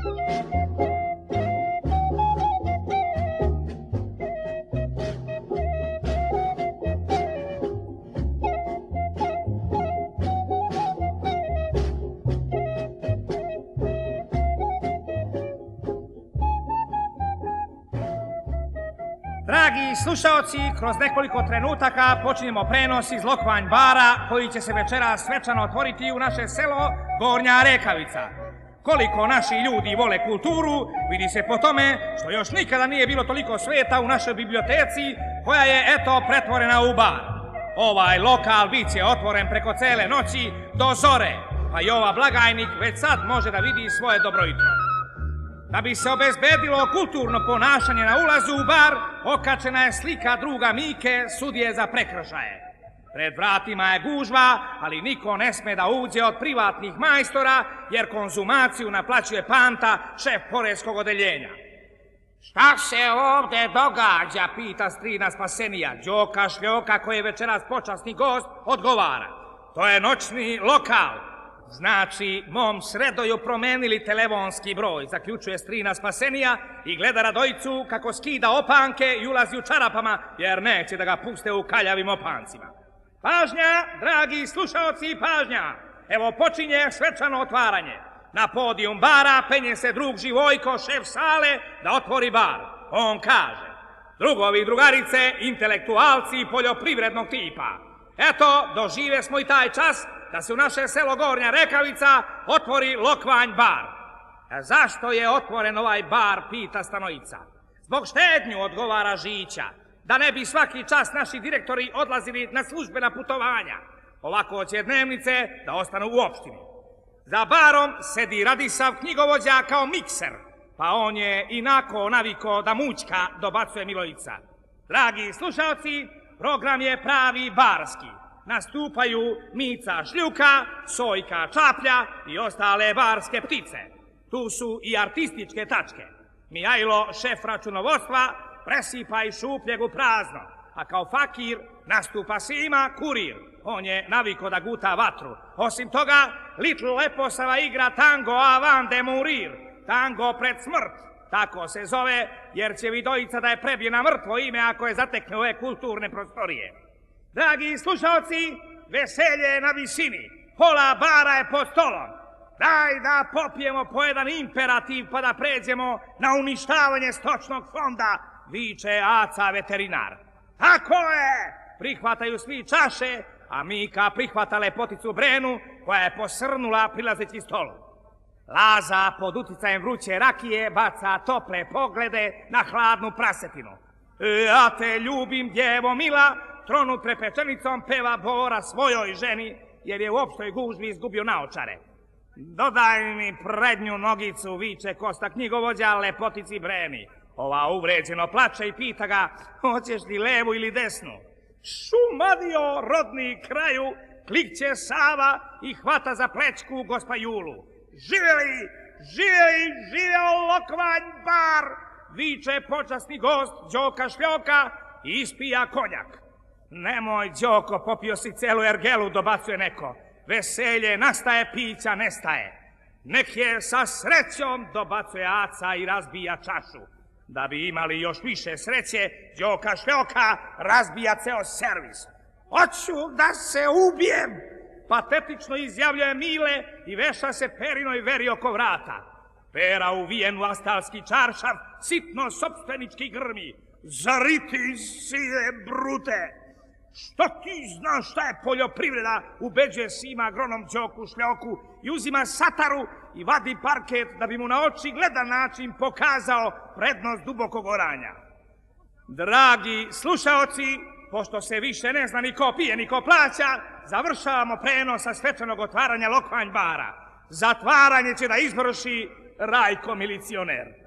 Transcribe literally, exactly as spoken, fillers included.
Dragi slušaoci, kroz nekoliko trenutaka počinjemo prenos iz Lokvanj bara koji će se večeras svečano otvoriti u naše selo Gornja Rekavica. Koliko naši ljudi vole kulturu vidi se po tome što još nikada nije bilo toliko sveta u našoj biblioteci koja je eto pretvorena u bar. Ovaj lokal bit će otvoren preko cele noći do zore, pa i ova blagajnik već sad može da vidi svoje dobro jutro. Da bi se obezbedilo kulturno ponašanje na ulazu u bar, okačena je slika druga Mike, sudije za prekršaje. Pred vratima je gužva, ali niko ne sme da uđe od privatnih majstora, jer konzumaciju naplaćuje Panta, šef poreskog odeljenja. Šta se ovde događa, pita strina Spasenija. Đoka Šljoka, koji je večeras počasni gost, odgovara. To je noćni lokal. Znači, mom Sredoju promenili telefonski broj, zaključuje strina Spasenija i gleda Radojicu kako skida opanke i ulazi u čarapama, jer neće da ga puste u kaljavim opancima. Pažnja, dragi slušaoci, pažnja! Evo počinje svečano otvaranje. Na podijum bara penje se drug Živojko, šef sale, da otvori bar. On kaže, drugovi i drugarice, intelektualci poljoprivrednog tipa. Eto, dožive smo i taj čas da se u naše selo Gornja Rekavica otvori Lokvanj bar. A zašto je otvoren ovaj bar, pita Stanojica. Zbog štednju, odgovara Žića, da ne bi svaki čas naši direktori odlazili na službena putovanja. Ovako će dnevnice da ostanu u opštini. Za barom sedi Radisav knjigovođa kao mikser, pa on je inako naviko da mućka, dobacuje Milojica. Dragi slušalci, program je pravi barski. Nastupaju Mica Šljuka, Sojka Čaplja i ostale barske ptice. Tu su i artističke tačke. Mijajlo, šef računovodstva, presipa i šupljeg u prazno, a kao fakir nastupa Sima Kurir. On je naviko da guta vatru. Osim toga, Little Leposava igra tango avant de mourir, tango pred smrt. Tako se zove, jer će Vidojica da je prebije na mrtvo ime ako je zatekne ove kulturne prostorije. Dragi slušalci, veselje je na visini, pola bara je pod stolom. Daj da popijemo po jedan imperativ pa da pređemo na uništavanje stočnog fonda, viče Aca veterinar. Tako je, prihvataju svi čaše, a Mika prihvata lepoticu Brenu koja je posrnula prilazeći stolu. Laza pod uticajem vruće rakije baca tople poglede na hladnu prasetinu. Ja te ljubim, djevo mila, tronut prepečenicom peva Bora svojoj ženi, jer je u opštoj gužvi izgubio naočare. Dodaj mi prednju nogicu, viče Kosta knjigovođa lepotici Breni. Ova uvređeno plače i pita ga, hoćeš li levu ili desnu? Šumadio, rodni kraju, klikće Sava i hvata za plečku gospa Julu. Živjeli, živjeli, živjel Lokvanj bar, viče počasni gost Đoka Šljoka i ispija konjak. Nemoj, Đoko, popio si celu ergelu, dobacuje neko. Veselje nastaje, pića nestaje. Nek je sa srećom, dobacuje Aca i razbija čašu. Da bi imali još više sreće, Đoka Šljoka razbija ceo servis. Hoću da se ubijem, patetično izjavljuje Mile i veša se Perinoj veri oko vrata. Pera uvijen u astalski čaršav, sitno sopstvenički grmi. Zariti sile brute! Što ti znaš šta je poljoprivreda, ubeđuje Sima agronom Đoku Šljoku i uzima sataru i vadi parket da bi mu na oči gledan način pokazao prednost dubokog oranja. Dragi slušaoci, pošto se više ne zna ni ko pije ni ko plaća, završavamo prenos sa svečanog otvaranja Lokvanj bara. Zatvaranje će da izvrši Rajko milicioner.